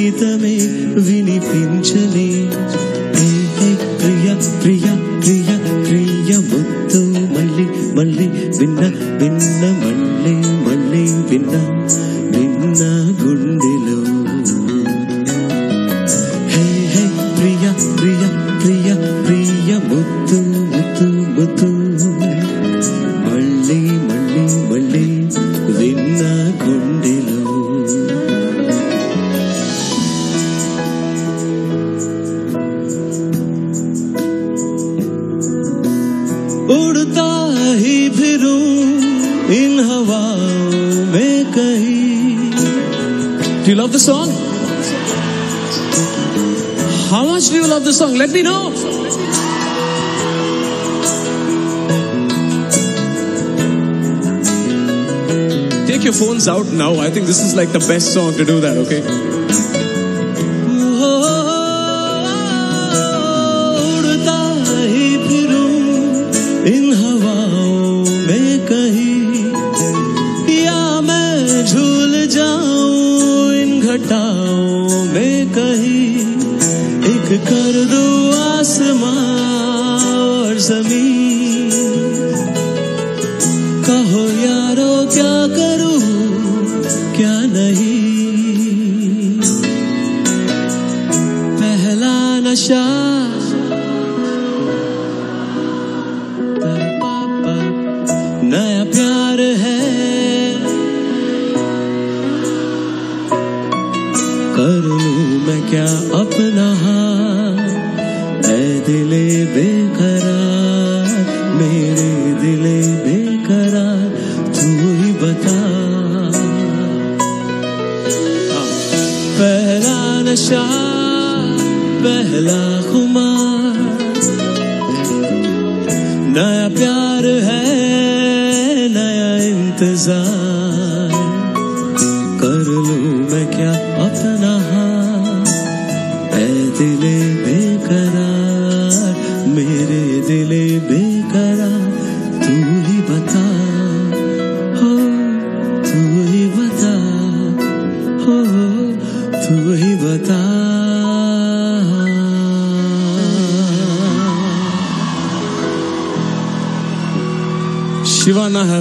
గీతమే వినిపించలే. ప్రియ ప్రియ ప్రియ ప్రియ ముత్తు మళ్ళీ మళ్ళీ విన్న విన్న మళ్ళీ మళ్ళీ విన్న విన్న గుండెలో. హే హే ప్రియ ప్రియ ప్రియ ప్రియ ముత్తు ముత్తు ముత్తు మళ్ళీ మళ్ళీ మళ్ళీ విన్న గుండెలో. उड़ता ही फिरूं इन हवाओं में कहीं. Do you love the song? How much do you love the song? Let me know. Take your phones out now. I think this is like the best song to do that, okay? इन हवाओं में कहीं या मैं झूल जाऊं इन घटाओं में कहीं. एक कर दो आसमां और ज़मीन. कहो यारो क्या करूं क्या नहीं. पहला नशा नया प्यार है. कर लूं मैं क्या अपना हाथ. ऐ दिले बेकरार मेरे दिले बेकरार तू ही बता. पहला नशा पहला खुमार. नया प्यार है नया इंतजार. कर लूं मैं क्या अपना हाथ. ऐ दिले बेकरार मेरे दिले बेकरार तू ही बता. हो तू ही बता. हो तू ही बता. Shivana